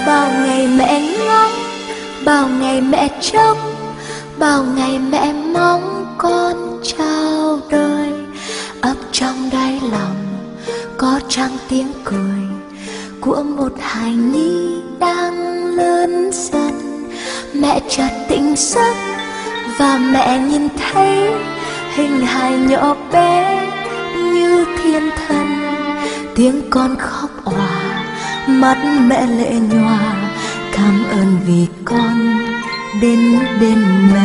Bao ngày mẹ ngóng, bao ngày mẹ trông, bao ngày mẹ mong con chào đời. Ấp trong đáy lòng có trăng tiếng cười của một hài nhi đang lớn dần. Mẹ chợt tỉnh giấc và mẹ nhìn thấy hình hài nhỏ bé như thiên thần. Tiếng con khóc òa, mắt mẹ lệ nhòa, cảm ơn vì con đến bên mẹ.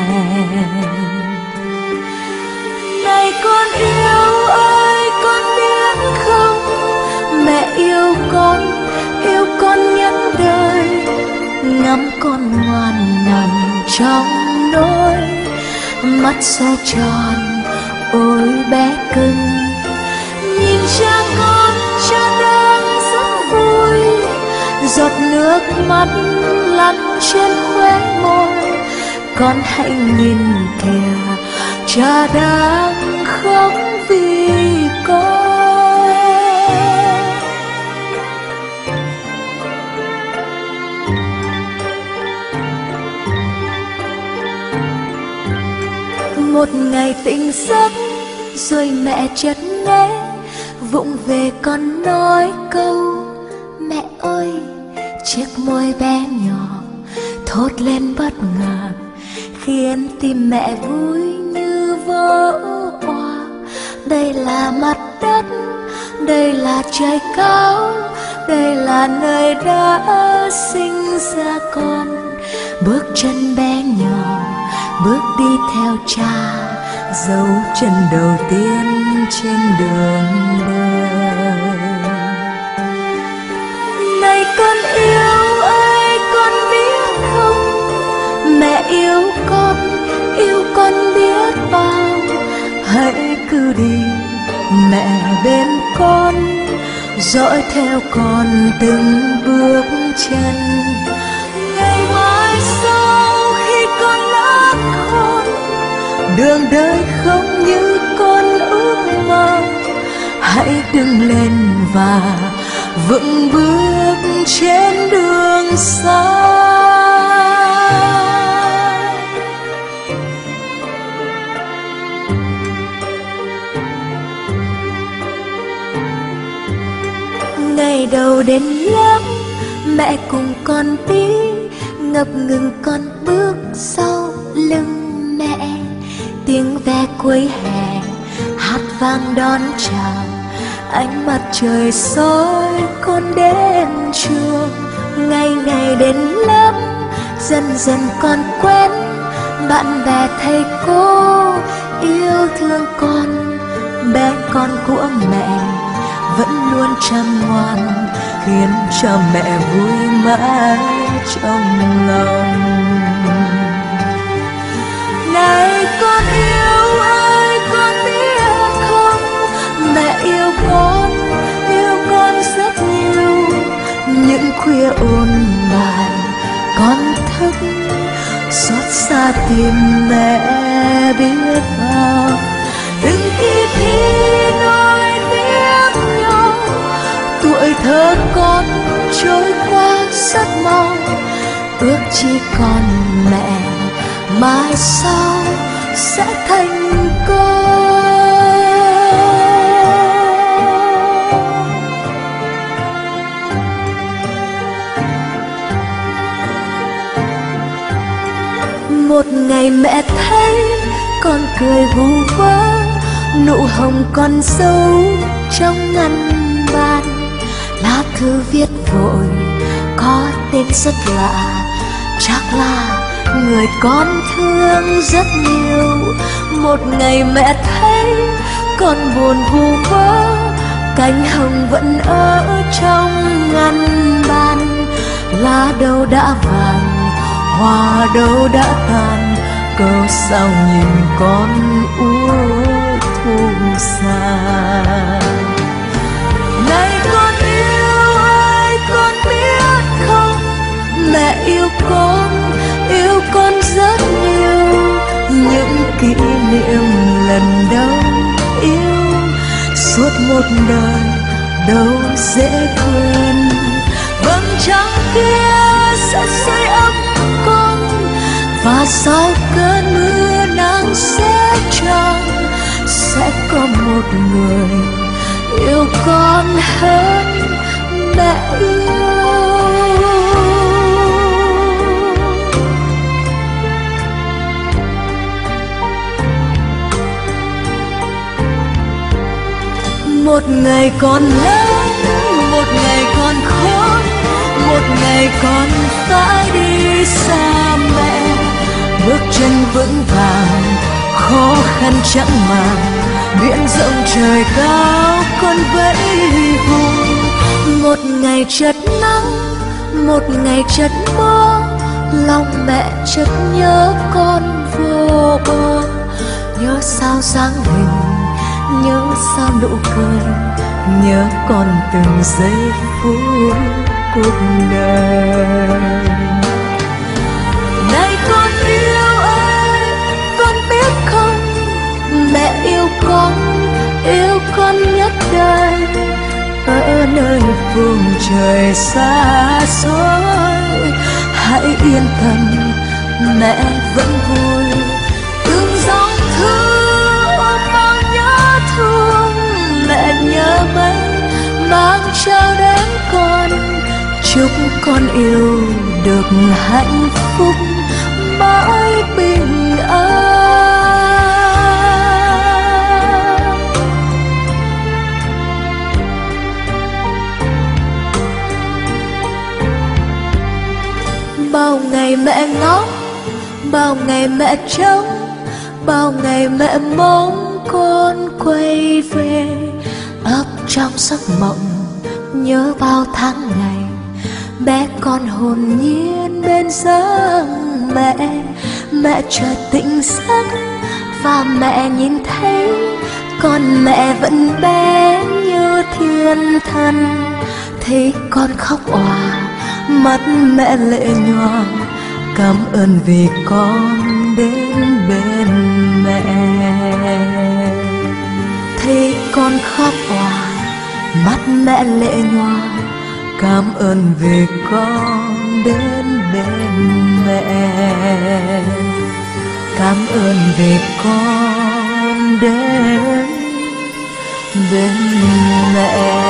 Này con yêu ơi, con biết không, mẹ yêu con nhất đời. Ngắm con ngoan nằm trong nỗi, mắt xoay tròn ôi bé cưng. Nhìn cha con, cha đang rất vui, giọt nước mắt lăn trên khóe môi. Con hãy nhìn kìa, cha đang khóc vì con. Một ngày tỉnh giấc rồi mẹ chợt nghe vụng về con nói câu mẹ ơi. Chiếc môi bé nhỏ thốt lên bất ngờ, khiến tim mẹ vui như vỡ òa. Đây là mặt đất, đây là trời cao, đây là nơi đã sinh ra con. Bước chân bé nhỏ bước đi theo cha, dấu chân đầu tiên trên đường đời. Này con yêu ơi, con biết không, mẹ yêu con biết bao. Hãy cứ đi mẹ bên con, dõi theo con từng bước chân. Ngày mai sau khi con lớn khôn, đường đời không như con ước mơ. Hãy đứng lên và vững bước trên đường xa. Ngày đầu đến lớp, mẹ cùng con đi, ngập ngừng con bước sau lưng mẹ. Tiếng ve cuối hè hát vang đón chào, ánh mặt trời soi con đến trường. Ngày ngày đến lớp, dần dần con quen bạn bè thầy cô yêu thương con. Bé con của mẹ vẫn luôn chăm ngoan, khiến cho mẹ vui mãi trong lòng. Này con yêu ơi, con biết không, mẹ yêu con rất nhiều. Những khuya ôn bài con thức, xót xa tim mẹ biết bao. Từng khi thi nói tiếp nhau, tuổi thơ con trôi qua rất mau. Ước chỉ còn mẹ mai sau sẽ thành công. Một ngày mẹ thấy con cười vu vơ, nụ hồng con giấu trong ngăn bàn. Lá thư viết vội có tên rất lạ, chắc là người con thương rất nhiều. Một ngày mẹ thấy con buồn vu vơ, cánh hồng vẫn ở trong ngăn bàn. Lá đâu đã vàng, hoa đâu đã tàn, cớ sao nhìn con úa thu xa. Này con yêu ơi, con biết không, mẹ yêu con rất nhiều. Những kỷ niệm lần đầu yêu, suốt một đời đâu dễ quên. Vầng trăng kia và sau cơn mưa nắng sẽ trăng sẽ có một người yêu con hơn mẹ yêu. Một ngày còn lớn, một ngày còn khó, một ngày còn phải đi xa mẹ. Bước chân vững vàng, khó khăn chẳng màng, biển rộng trời cao con vẫy vùng. Một ngày chợt nắng, một ngày chợt mưa, lòng mẹ chợt nhớ con vô bờ. Nhớ sao dáng hình, nhớ sao nụ cười, nhớ con từng giây phút cuộc đời. Này con yêu ơi, con biết không, mẹ yêu con nhất đời. Ở nơi phương trời xa xôi, hãy yên tâm, mẹ vẫn vui. Từng dòng thư mang nhớ thương, mẹ nhớ mấy mang trao đến con. Chúc con yêu được hạnh phúc mãi bình an. Bao ngày mẹ ngóng, bao ngày mẹ trông, bao ngày mẹ mong con quay về. Ấp trong giấc mộng nhớ bao tháng ngày, bé con hồn nhiên bên giấc mẹ. Mẹ chợt tỉnh giấc và mẹ nhìn thấy con mẹ vẫn bé như thiên thần. Thấy con khóc òa, mắt mẹ lệ nhòa, cảm ơn vì con đến bên mẹ. Thấy con khóc òa, mắt mẹ lệ nhòa, cảm ơn vì con đến bên mẹ. Cảm ơn vì con đến bên mẹ.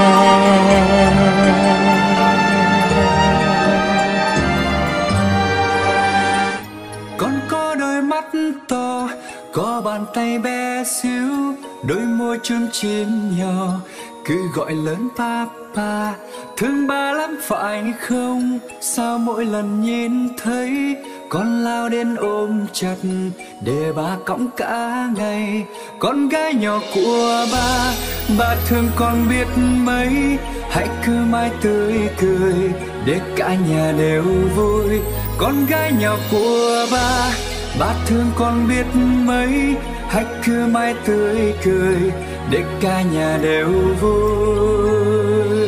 Con có đôi mắt to, có bàn tay bé xíu, đôi môi chum chím nhỏ, cứ gọi lớn papa. Thương ba lắm phải không? Sao mỗi lần nhìn thấy con lao đến ôm chặt để ba cõng cả ngày. Con gái nhỏ của ba thương con biết mấy. Hãy cứ mãi tươi cười để cả nhà đều vui. Con gái nhỏ của ba thương con biết mấy. Hãy cứ mãi tươi cười để cả nhà đều vui.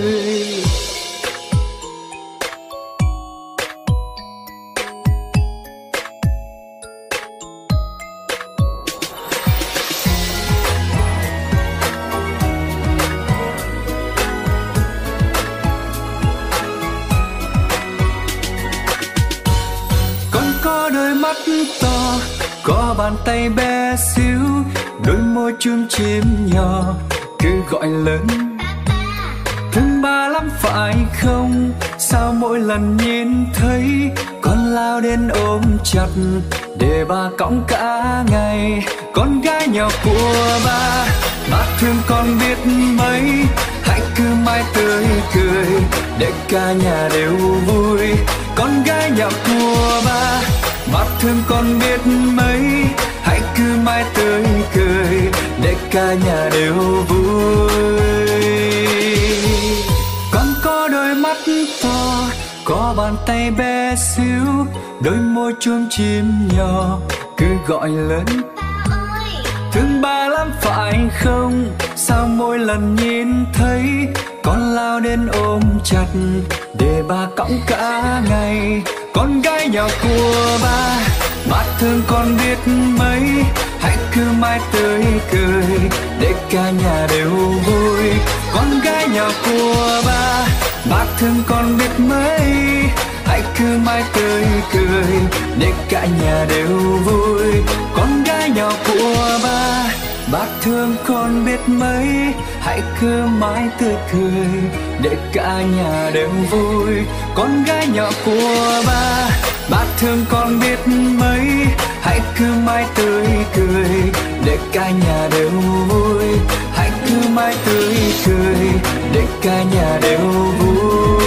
To, có bàn tay bé xíu, đôi môi chum chím nhỏ, cứ gọi lớn. Thương ba lắm phải không? Sao mỗi lần nhìn thấy con lao đến ôm chặt để ba cõng cả ngày. Con gái nhỏ của ba thương con biết mấy. Hãy cứ mãi tươi cười để cả nhà đều vui. Con gái nhỏ của ba thương con biết mấy. Hãy cứ mãi tươi cười để cả nhà đều vui. Con có đôi mắt to, có bàn tay bé xíu, đôi môi chum chím nhỏ, cứ gọi lớn. Thương ba lắm phải không? Sao mỗi lần nhìn thấy con lao đến ôm chặt để ba cõng cả ngày. Con gái nhỏ của ba thương con biết mấy. Hãy cứ mãi tươi cười để cả nhà đều vui. Con gái nhỏ của ba thương con biết mấy. Hãy cứ cứ mãi tươi cười để cả nhà đều vui. Con gái nhỏ của bác thương con biết mấy, hãy cứ mãi tươi cười để cả nhà đều vui. Con gái nhỏ của bác thương con biết mấy, hãy cứ mãi tươi cười để cả nhà đều vui. Hãy cứ mãi tươi cười để cả nhà đều vui.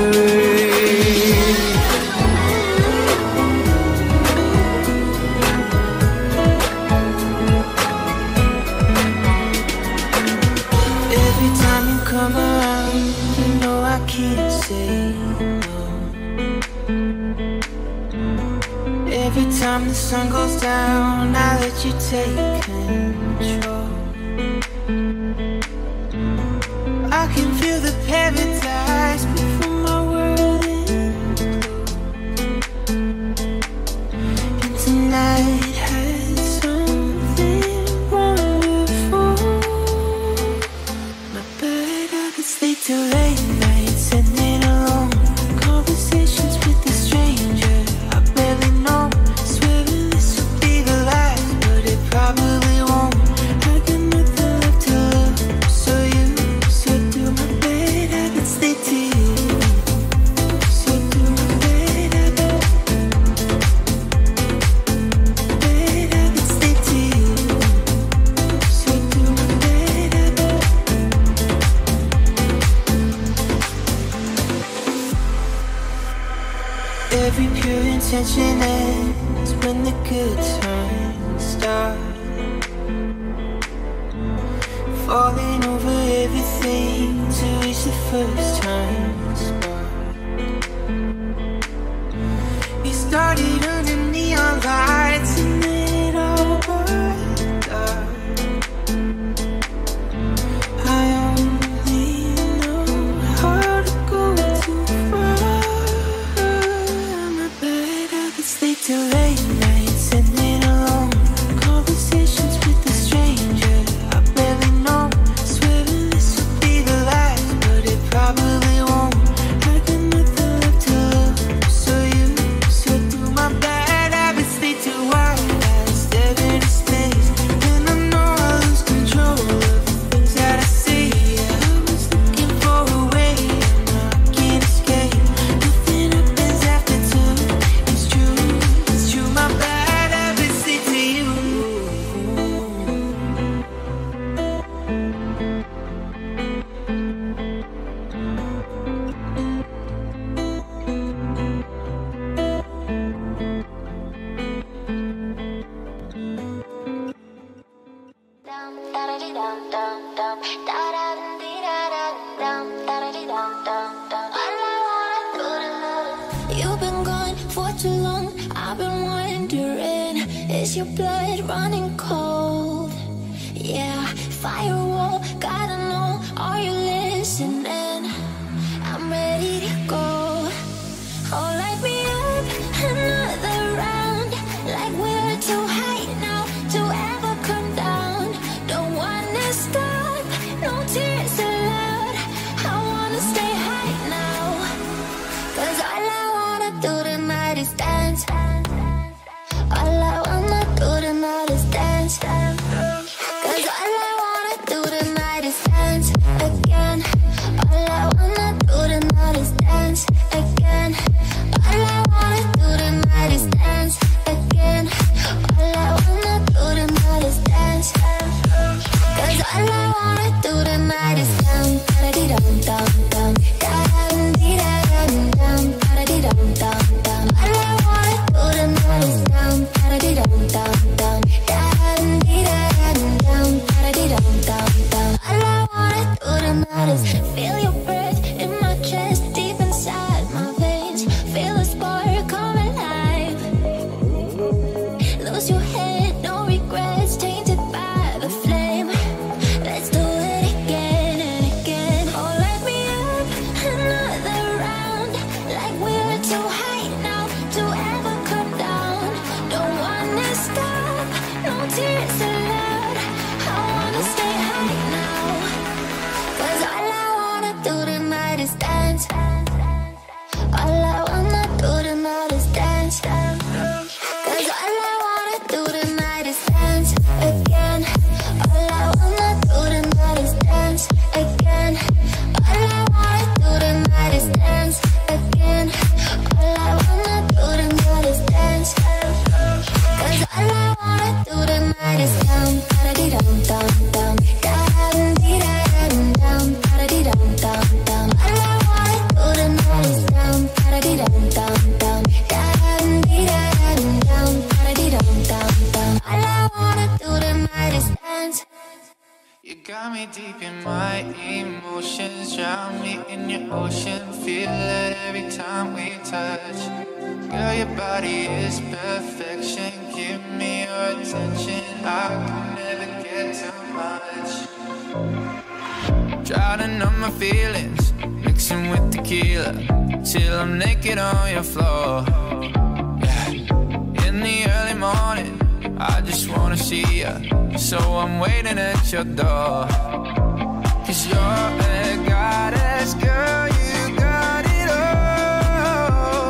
Come around, you know I can't say no. Every time the sun goes down, I let you take control. I can feel the paradise before my world implodes. And tonight has something wonderful. My bed, I could stay till late nights, sitting alone. Conversations with a stranger I barely know. Swearing this will be the last, but it probably won't. I got nothing left to lose, so you slip through my bed, I could stay till you. Slip through my bed, I could stay till you. Slip through my bed, I could. Every pure intention ends when the good times start. Falling over everything to reach the first time spot. We started under neon lights and then it all got dark. I only know how to go too far. My bed, I could stay till late nights, sitting alone. Conversations with a stranger I barely know. Swearing this will be the last, but it probably won't. I got nothing left to lose, so you slip through my bed. I could stay till wide eyes, stare into space. And I know I lose control of the things that I say. Yeah, I was looking for a way, and I can't escape. Nothing happens after two. It's true, my bad. I could stay till you. You've been gone for too long, I've been wondering, is your blood running cold? Yeah, firewall, gotta know, are you listening? I'm ready to go. Oh, light me up another round, like we're too high now to ever come down. Don't wanna stop, no tears allowed. I wanna stay high now, 'cause all I wanna do tonight is dance. All I wanna do tonight is dance. 'Cause all I wanna do tonight got me deep in my emotions. Drown me in your ocean. Feel it every time we touch. Girl, your body is perfection. Give me your attention. I can never get too much. Drowning on my feelings, mixing with tequila, till I'm naked on your floor. Yeah. In the early morning, I just wanna see ya, so I'm waiting at your door. 'Cause you're a goddess, girl, you got it all.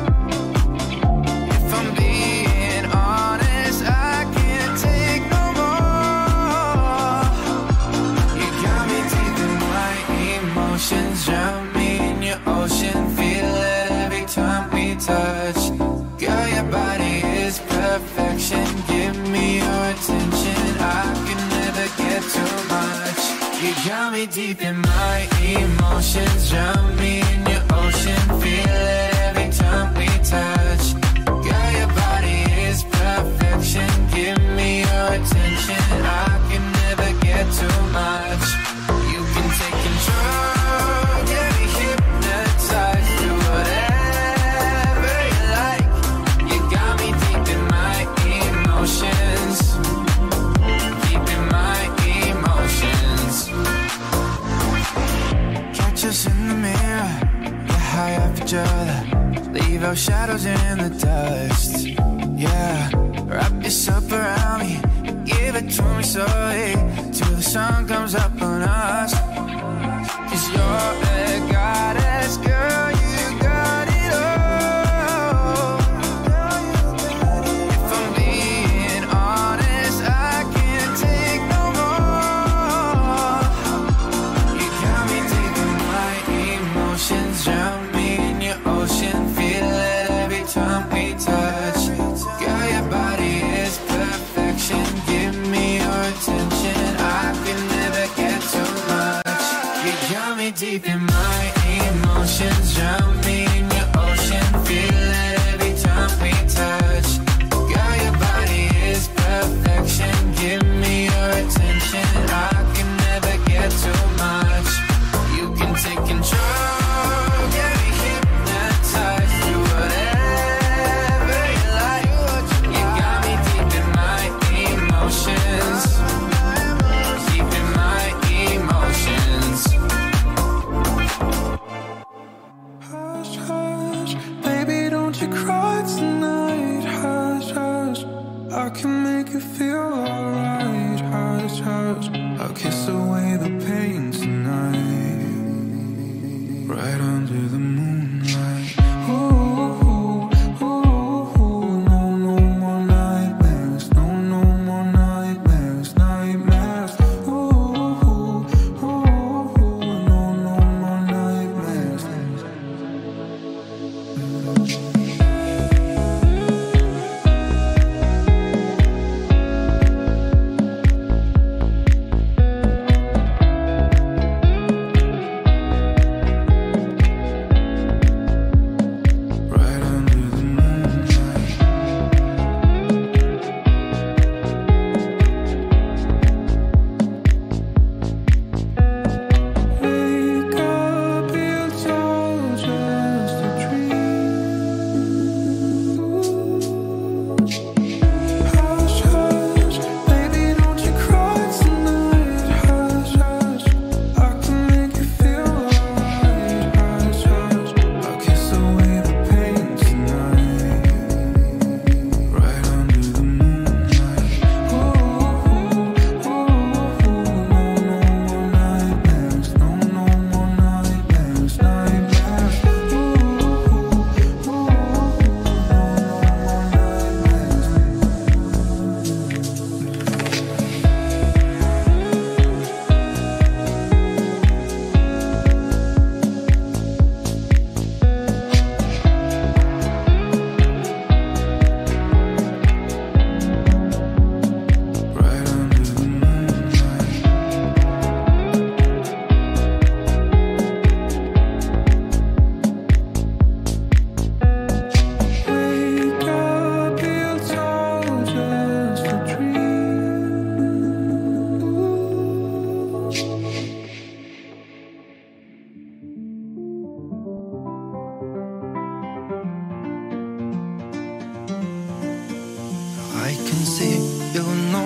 If I'm being honest, I can't take no more. You got me deep in my emotions. Drown me in your ocean. Feel it every time we touch. Girl, your body is perfection. Give me your attention. I can never get too much. You got me deep in my emotions. Drown me in your ocean. Feel it every time we touch. Girl, your body is perfection. Give me your attention. I can never get too much. You can take control. Get me hypnotized. Do whatever you like. You got me deep in my emotions. Deep in my emotions. Catch us in the mirror. Get high off each other. Leave our shadows in the dust. Yeah. Wrap yourself around me. Give it to me slowly, till the sun comes up on us. 'Cause you're a goddess, girl, you got it all. If I'm being honest, I can't take no more. You got me deep in my emotions. Drown me in your ocean. Feel it every time we touch. Girl, your body is perfection. Give me your attention. I can never get too much. You got me deep in my emotions. Drown me in your ocean. Feel it every time we touch. Girl, your body is perfection. Give me your attention. I can never get too much. You can take control. Get me hypnotized. Do whatever you like. You got me deep in my emotions. Deep in my emotions.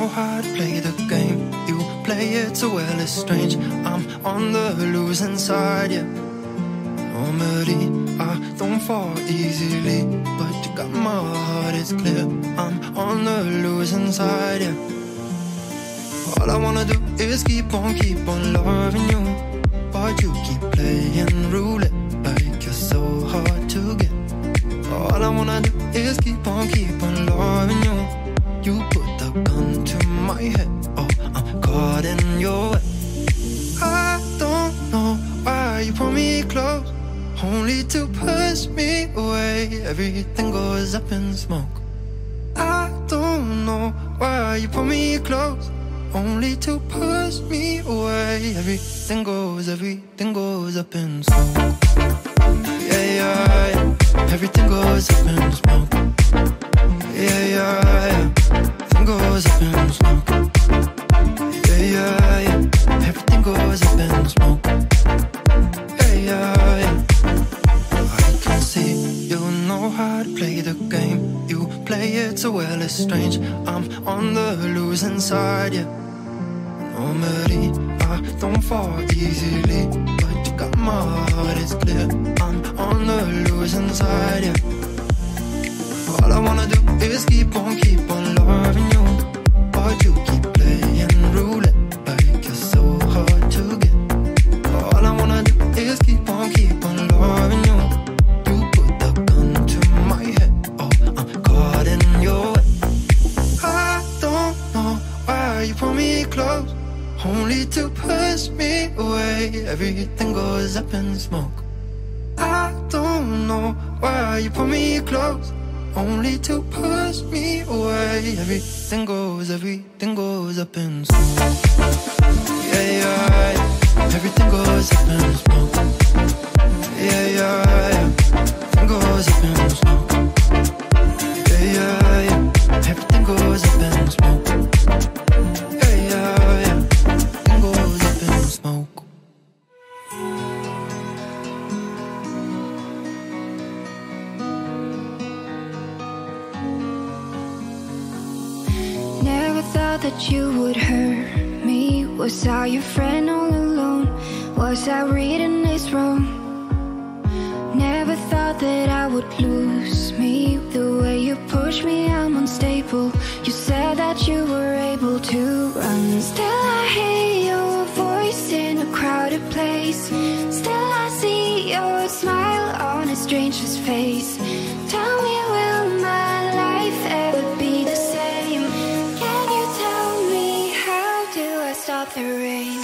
know how to play the game. You play it so well, it's strange. I'm on the losing side, yeah. Normally I don't fall easily, but you got my heart, it's clear. I'm on the losing side, yeah. All I wanna do is keep on loving you, but you keep playing roulette like you're so hard to get. All I wanna do is keep on loving you. You put the gun to my head, oh, I'm caught in your web. I don't know why you pull me close, only to push me away. Everything goes up in smoke. I don't know why you pull me close, only to push me away. Everything goes up in smoke. Yeah, yeah, yeah. Everything goes up in smoke. Yeah, yeah, yeah. Everything goes up in smoke. Yeah, yeah, yeah. Everything goes up in smoke. Yeah, yeah, yeah. I can see you know how to play the game. You play it so well, it's strange. I'm on the losing side, yeah. Normally I don't fall easily, but you got my heart, it's clear. I'm on the losing side, yeah. All I wanna do is keep on loving you, but you keep playing roulette like you're so hard to get. All I wanna do is keep on loving you. You put the gun to my head, oh, I'm caught in your web. I don't know why you pull me close, only to push me away. Everything goes up in smoke. I don't know why you pull me close, only to push me away. Everything goes up in smoke. Yeah, yeah, yeah. Everything goes up in smoke. Yeah, yeah, yeah. Everything goes up in smoke. Yeah, yeah, yeah. Everything goes up in smoke. Yeah, yeah, yeah. Everything goes up in smoke. Never thought that you would hurt me. Was I your friend all alone? Was I reading this wrong? Never thought that I would lose me. The way you push me, I'm unstable. You said that you were able to run. Still I hear your voice in a crowded place. Still I see your smile on a stranger's face. Tell me, will my life ever be the same? Can you tell me, how do I stop the rain?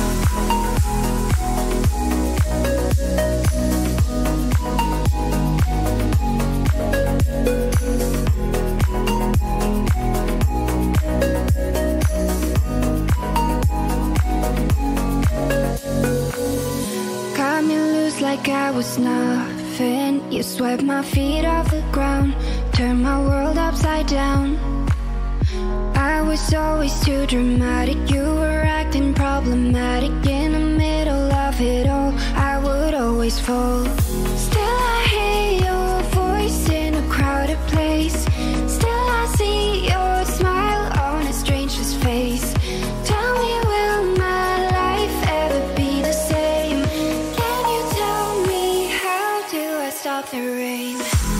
Got me loose like I was nothing. You swept my feet off the ground, turned my world upside down. I was always too dramatic. You were acting problematic. In the middle of it all, I would always fall. Still I hear your voice in a crowded place. Still I see your smile on a stranger's face. Tell me, will my life ever be the same? Can you tell me, how do I stop the rain?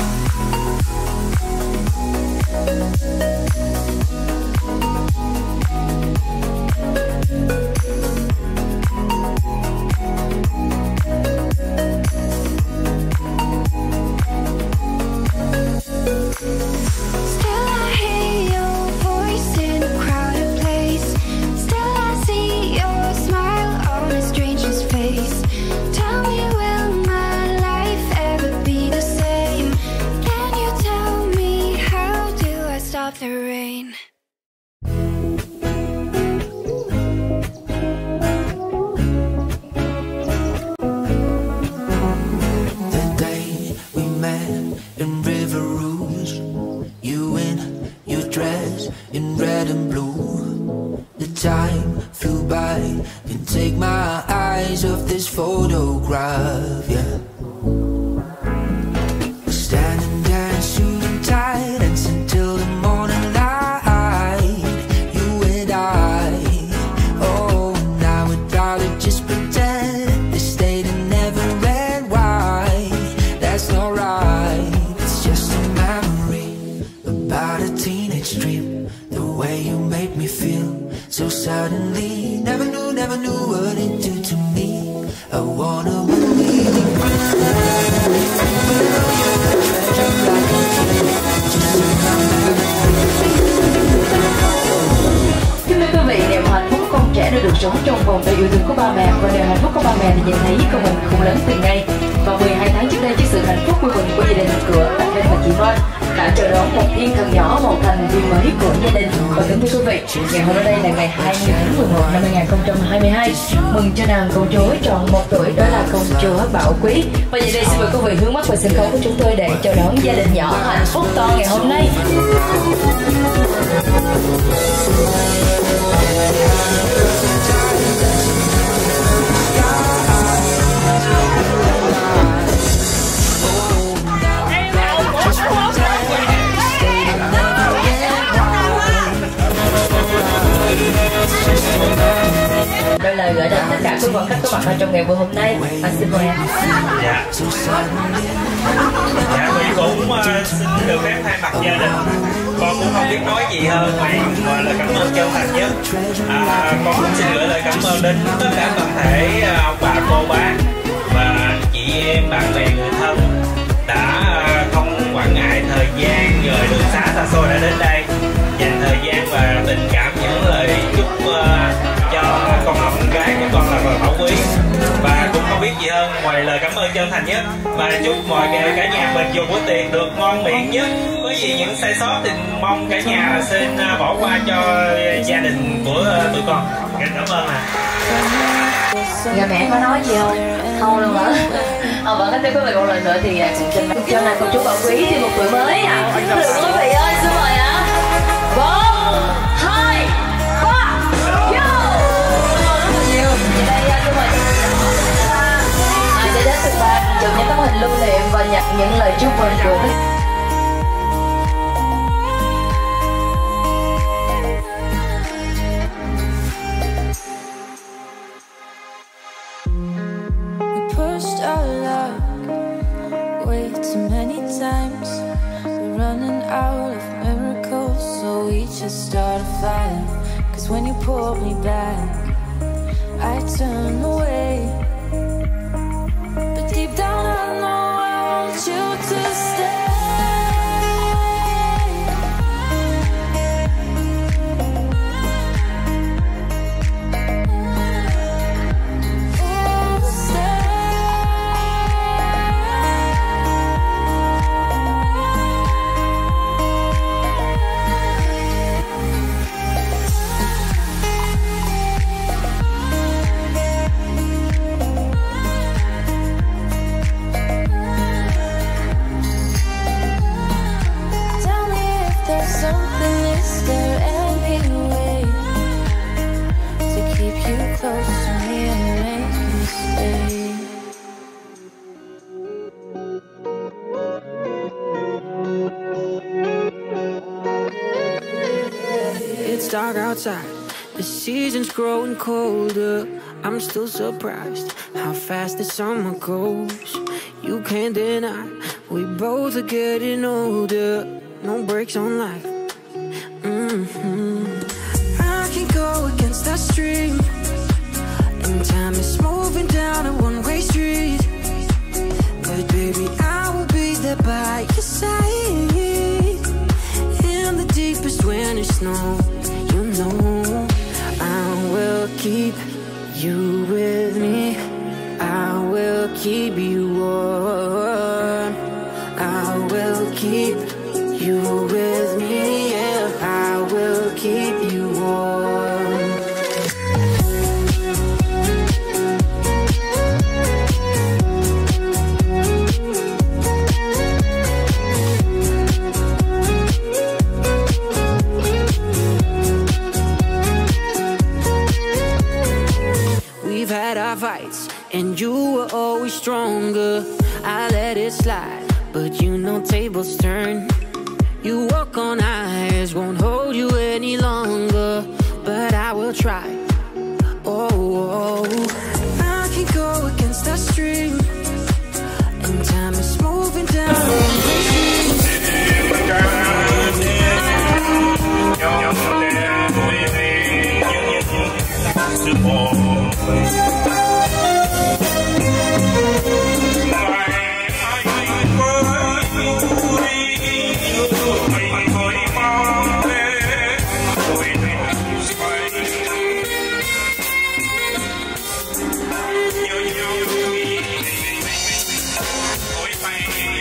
Still I hear your voice in a crowded place. Still I see your smile on a stranger's face. Tell me, will my life ever be the same? Can you tell me, how do I stop the rain? The day we met in River Rouge, you in your dress in red and blue. The time flew by, can take my eyes off this photograph, yeah. Standing there in suit and tie, dancing till the morning light. You ba mẹ và niềm hạnh phúc của ba mẹ thì nhìn thấy con mình khôn lớn từng ngày. Và 12 tháng trước đây, trước sự hạnh phúc vui mừng của gia đình của anh Vinh và chị Loan đã chờ đón một thiên thần nhỏ, một thành viên mới của gia đình. Và kính thưa quý vị, ngày hôm nay là ngày 20 tháng 11 năm 2022, mừng cho nàng công chúa tròn 1 tuổi, đó là công chúa Bảo Quý. Và giờ đây xin mời quý vị hướng mắt vào sân khấu của chúng tôi để chào đón gia đình nhỏ hạnh phúc to ngày hôm nay. Đôi lời gửi đến tất cả quý vị khách có mặt ở trong ngày buổi hôm nay. Xin mời em. Dạ, Huy cũng xin được phép thay mặt gia đình, con cũng không biết nói gì hơn ngoài lời cảm ơn chân thành nhất. Con cũng xin gửi lời cảm ơn đến tất cả toàn thể ông bà, cô bác và chị em, bạn bè, người thân đã không quản ngại thời gian rời đường xa xa xôi đã đến đây, dành thời gian và tình cảm những lời chúc cho con là con gái của con là Bảo Quý. Và cũng không biết gì hơn ngoài lời cảm ơn chân thành nhất và chúc mọi cả nhà mình dùng của tiền được ngon miệng nhất. Có gì những sai sót thì mong cả nhà xin bỏ qua cho gia đình của tụi con. Cảm ơn ạ. Dạ mẹ có nói gì không? Không luôn hả? Vẫn có quý vị một lần nữa thì cũng xin cho nàng công chúa Bảo Quý thêm 1 tuổi mới ạ. Được quý vị ơi, xin mời ạ. 4, 2, 3, vô! Rất là nhiều. Thì đây xin mời sẽ đến từ ban chụp những tấm hình lưu niệm và nhặt những lời chúc mừng của tất start a fire, 'cause when you pulled me back, I turned away. But deep down I know I want you to stay. It's dark outside, the season's growing colder. I'm still surprised how fast the summer goes. You can't deny, we both are getting older. No brakes on life. I can go against that stream, and time is moving down a one-way street. But baby, I will be there by your side in the deepest winter snow. You know I will keep you with me. I will keep you warm. I will keep you with me. Yeah, I will keep you warm. We've had our fights, and you were always stronger. I let it slide, but you know tables turn. You walk on ice, won't hold you any longer, but I will try. Oh, I can go against that stream, and time is moving down.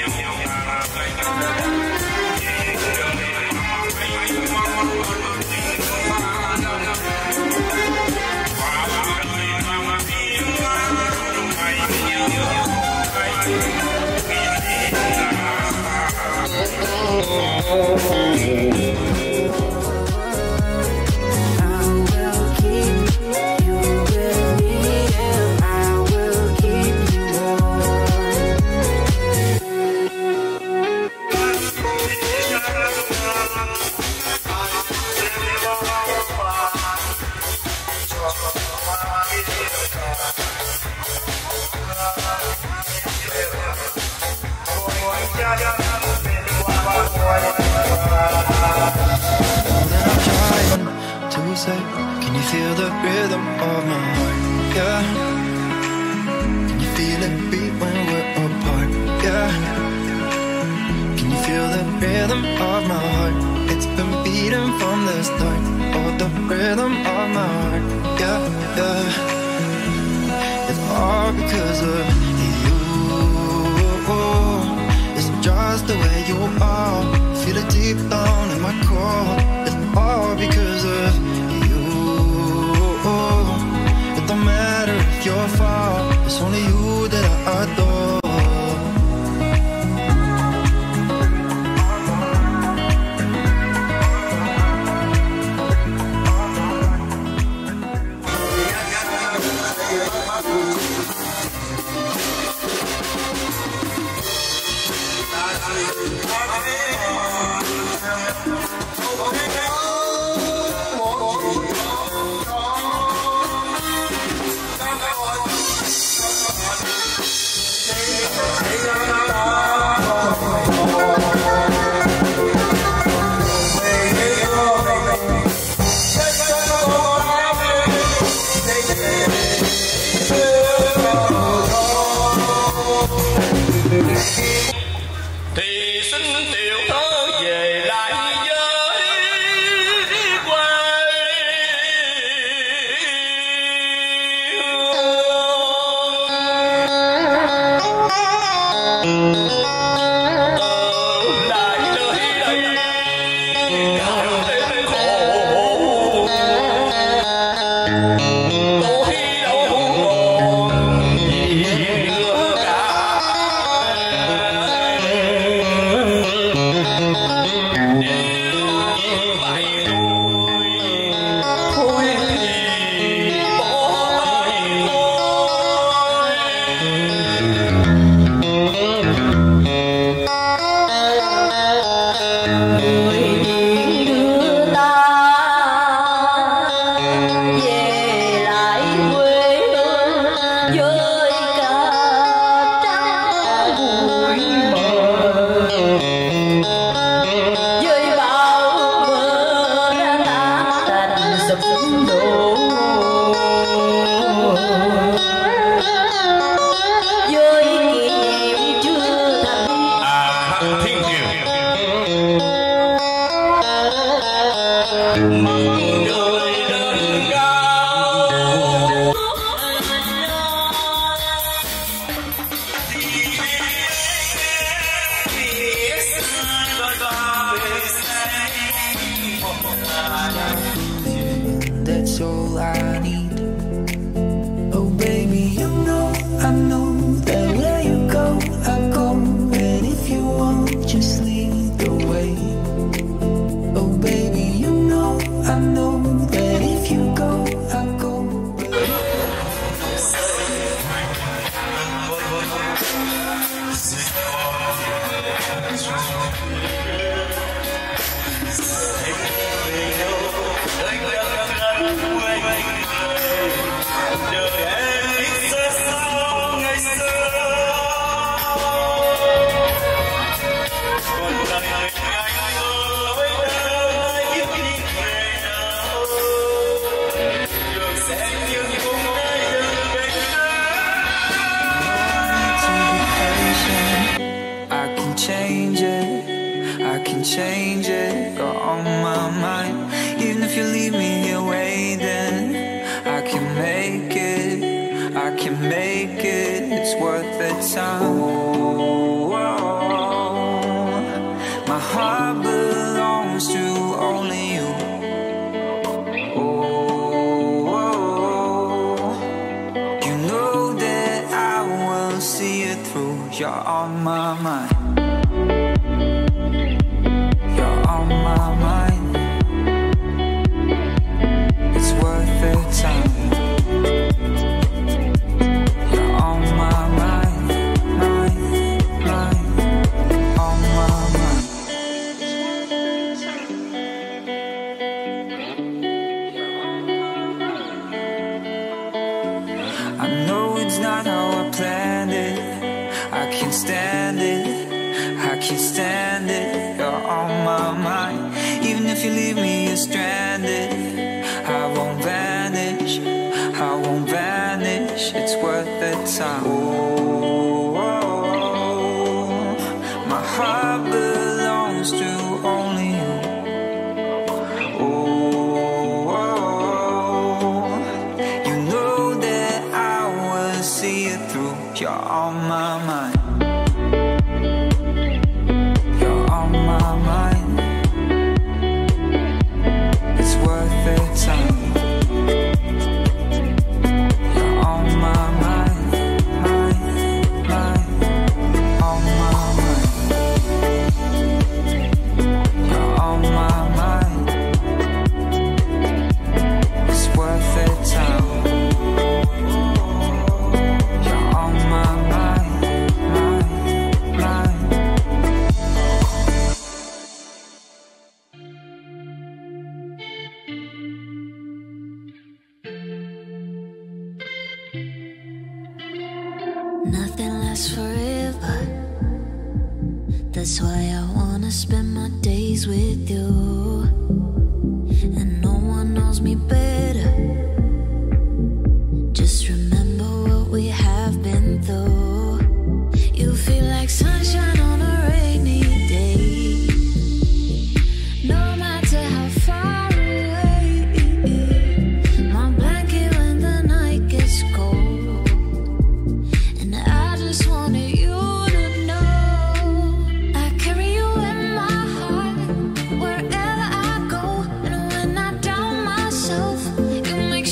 Can you feel the rhythm of my heart? Yeah. Can you feel it beat when we're apart? Yeah. Can you feel the rhythm of my heart? It's been beating from the start. Oh, the rhythm of my heart. Yeah, yeah. It's all because of you. It's just the way you are. Feel it deep down in my core. It's all because of it don't matter if you're far, it's only you that I adore. Thì xin tiểu thơ về lại với quê lại nơi đây càng thêm khổ. Tôi đâu còn gì nữa cả. That's all I need. Oh baby, you know, I know that where you go, I go. And if you want, just lead the way. Oh baby, you know, I know that if you go, I go. Change it, got on my mind. Even if you leave me here waiting, I can make it, I can make it. It's worth the time. My heart belongs to only you. Oh, you know that I will see it through. You're on my mind. You're on my mind. It's worth the time. You're on my mind, mind, mind, on my mind. I know it's not how I planned it. I can't stand it. I can't stand it. You're on my mind. Even if you leave me, you're stranded. I won't vanish. I won't vanish. It's worth the time. Oh, my heart belongs to only you. Oh, you know that I will see it through. You're on my mind. You're on my mind. It's worth the time. You're on my mind, mind, mind, on my mind. You're on my mind. It's worth the time. You're on my mind, mind, mind. Nothing lasts forever. That's why I wanna spend my days with you. And no one knows me better. Just remember what we have been through. You feel like sunshine on a rainy day. No matter how far away, my blanket when the night gets cold. And I just wanted you to know I carry you in my heart wherever I go. And when I doubt myself, you make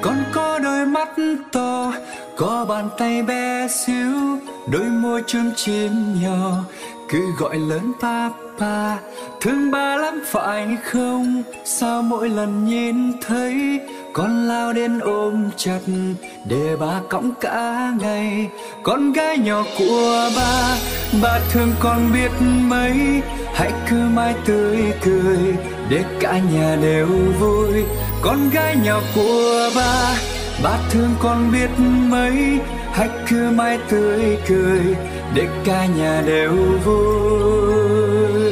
Con có đôi mắt to, có bàn tay bé xíu, đôi môi chum chim nhỏ, cứ gọi lớn papa. Thương ba lắm phải không? Sao mỗi lần nhìn thấy con lao đến ôm chặt để ba cõng cả ngày. Con gái nhỏ của ba thương con biết mấy. Hãy cứ mãi tươi cười để cả nhà đều vui. Con gái nhỏ của ba thương con biết mấy. Hãy cứ mãi tươi cười để cả nhà đều vui.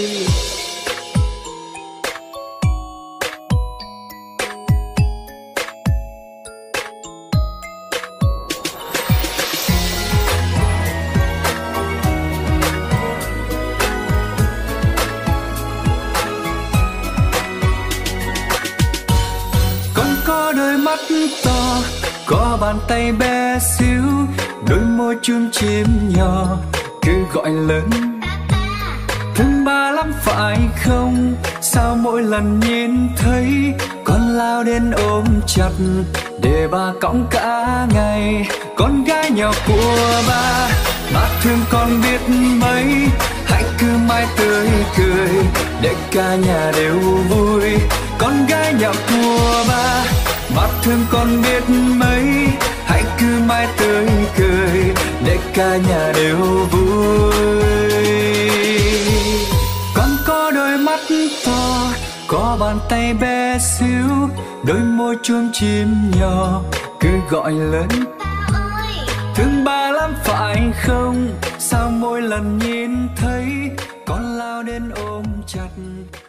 Mắt to, có bàn tay bé xíu, đôi môi chum chim nhỏ, cứ gọi lớn thương ba lắm phải không? Sao mỗi lần nhìn thấy con lao đến ôm chặt để ba cõng cả ngày. Con gái nhỏ của ba thương con biết mấy. Hãy cứ mãi tươi cười để cả nhà đều vui. Con gái nhỏ của ba thương con biết mấy. Hãy cứ mãi tươi cười để cả nhà đều vui. Con có đôi mắt to, có bàn tay bé xíu, đôi môi chum chim nhỏ, cứ gọi lớn thương ba lắm phải không? Sao mỗi lần nhìn thấy con lao đến ôm chặt